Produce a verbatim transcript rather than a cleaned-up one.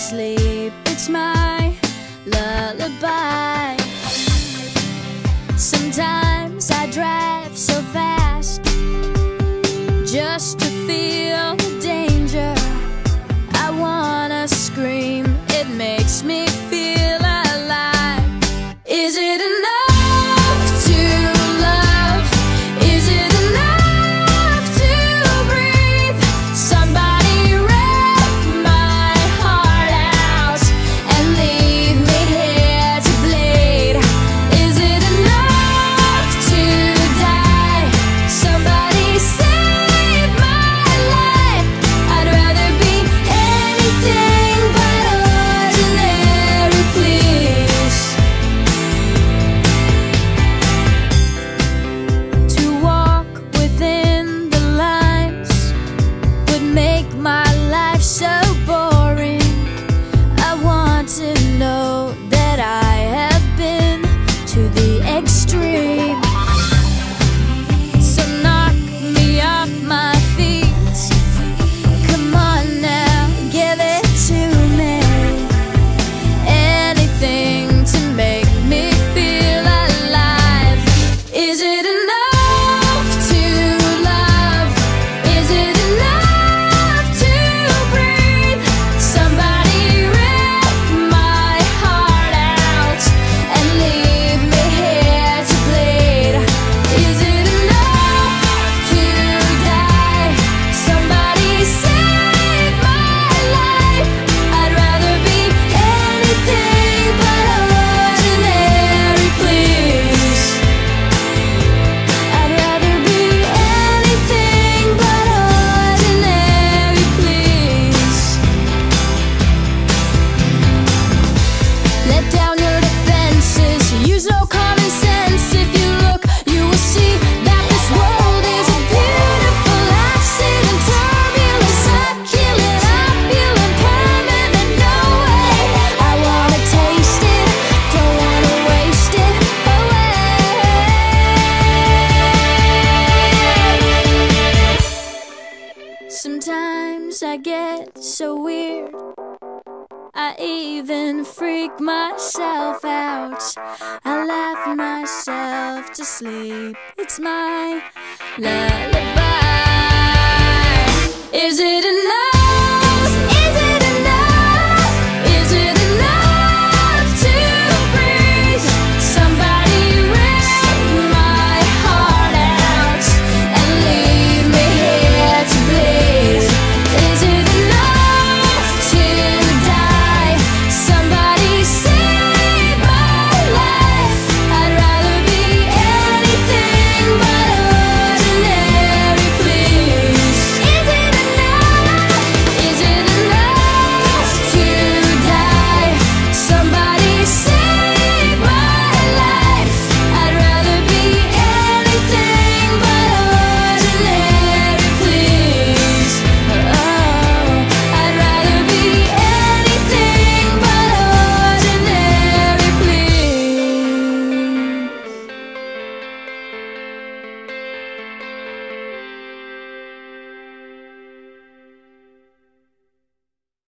sleep. It's my lullaby. Sometimes I drive so fast just to feel the danger. I wanna scream, it makes me feel alive. Is it enough to love? Is it enough to breathe? Somebody rip my heart out and leave me here to bleed. Is it enough to die? Somebody save my life. I'd rather be anything but ordinary, please. To walk within the lines would make my life so boring. I want to know that I have been to the extreme. So knock me off my feet. Come on now, give it to me. Anything to make me feel alive. Is it enough to love? Is it enough to breathe? Somebody rip my heart out and leave me here to bleed. Is it enough to die? Somebody save my life. I'd rather be anything but ordinary, please. I'd rather be anything but ordinary, please. Let down your defenses, use no common sense. If you look, you will see that this world is a beautiful accident. Turbulence, succulent, opulent, permanent, no way. I wanna taste it, don't wanna waste it away. Sometimes I get so weird, I even freak myself out. I laugh myself to sleep. It's my lullaby.